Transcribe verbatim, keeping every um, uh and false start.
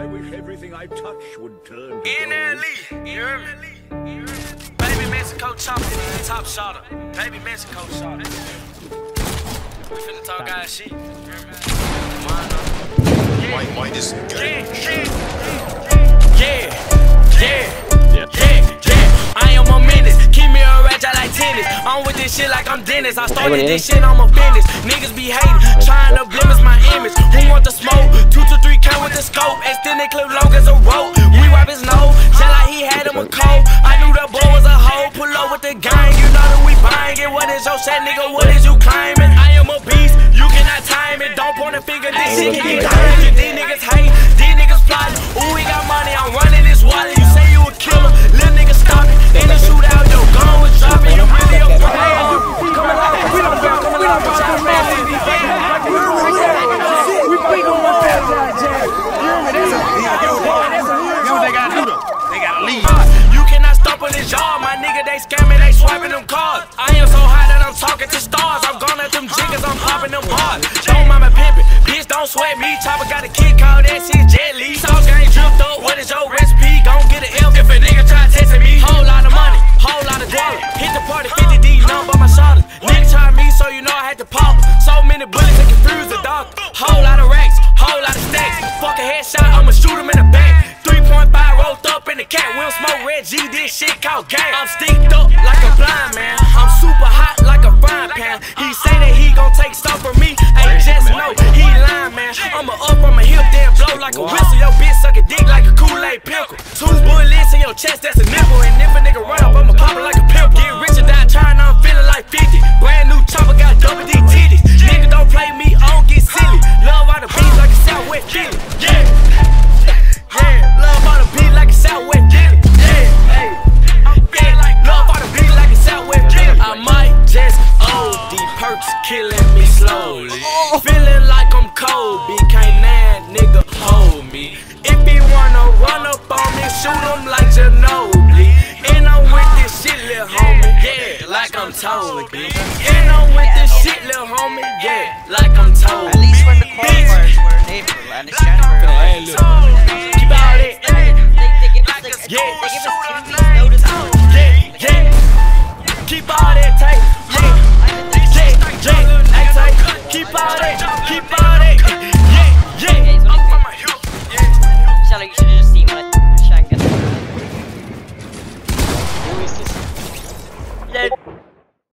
I wish everything I touch would turn to In L E, you hear me? Baby Mexico Choppa, top Shotta. Baby Mexico Shotta. We finna talk guys shit. You hear me? Why, why this guy? Yeah, yeah, yeah, yeah, yeah. I am a menace. Keep me a ratchet like tennis. I'm with this shit like I'm Dennis. I started this shit, I'm a business. Niggas be hating, trying to blemish my image. Who want the smoke? Two to three count with the scope. Extended clip long as a rope. We wipe his nose, just like he had him a cold. I knew the boy was a hoe. Pull up with the gang, you know that we buying it. What is your shit, nigga? What is you claiming? I am a beast, you cannot time it. Don't point a finger, this shit can get dying. These niggas hate, these niggas plotting. Ooh, we got money, I'm running this wallet. You say you a killer, little nigga stop it. In the shootout, your gun was dropping. You really a player. Come along, we don't care, come along, we don't care. We gon' want that jack. You know they gotta do though. They gotta leave. You cannot stop on this yard, my nigga. They scamming, they swiping them cards. I am so high that I'm talking to stars. I'm gone at them jiggers, I'm popping them bars. Don't mind my pimpin', bitch, don't sweat me. Choppa got a kid called that shit Jet Li. Sauce gang dripped up, what is your recipe? Gon' get an F if a nigga try testing me. Whole lot of money, whole lot of dollar. Hit the party, fifty D, none but my shoulders. Nigga try me, so you know I had to pop. So many bullets that confuse the doctor. Whole lot of racks, whole lot of stacks. Fuck a headshot, I'ma shoot him in the back. three point five rolled up in the cat. We don't smoke red G, this shit called gang. I'm sticked up like a blind man. I'm super hot like a frying pan. He say that he gon' take stuff from me. Ain't just know he lying, man. I'ma up on my hip, then blow like a whistle. Your bitch suck a dick like a Kool-Aid pickle. Two bullets in your chest, that's a nipple. And if a nigga run up, I'ma pop it like a pimple. Get rich or die trying, I'm feeling like fifty. Brand new Choppa got double D titties. Nigga don't play me, I don't get silly. Love all the beats like a Southwest Philly. Yeah. Yeah, love all the beat like a Southwest Philly. Yeah, hey, yeah, love all the beat like a Southwest Philly. I might just O D, perks killing me slowly. Feeling like I'm Kobe, can't that nigga hold me. If he wanna run up on me, shoot him like Ginobili. And I'm with this shit, lil' homie, yeah, like I'm Toby. And I'm with this shit, lil' homie, yeah, like I'm Toby. At least when the qualifiers were in April and it's January. Keep out it. They, they give us like, Yeah. they give us two weeks notice. Yeah, yeah. Keep all that tape.